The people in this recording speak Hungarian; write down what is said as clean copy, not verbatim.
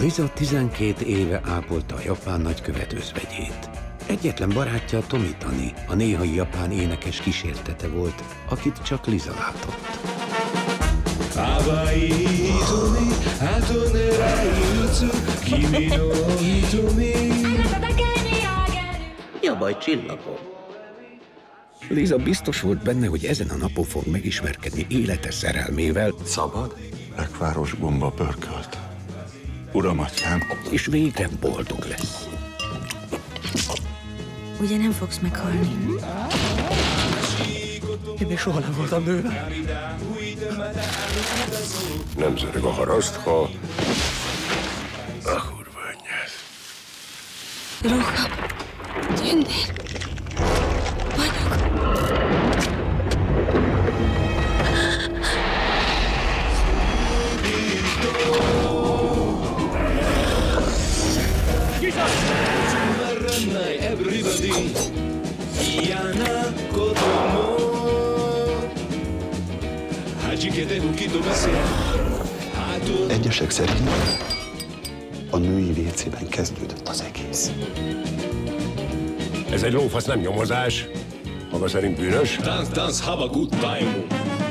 Liza 12 éve ápolta a japán nagykövet özvegyét. Egyetlen barátja Tomitani, a néhai japán énekes kísértete volt, akit csak Liza látott. Mi a baj, csillagom? Liza biztos volt benne, hogy ezen a napon fog megismerkedni élete szerelmével. Szabad? Lekváros gomba pörkölt. Uramatyám. És végre boldog lesz. Ugye nem fogsz meghalni? Én még soha nem voltam nőve. Nem zörög a haraszt, ha... A kurva anyját. Róka, tündér, vagyok. Egyesek szerint a női vécében kezdődött az egész. Ez egy lófasz, nem nyomozás. Maga szerint bűnös? Dance, have a good time.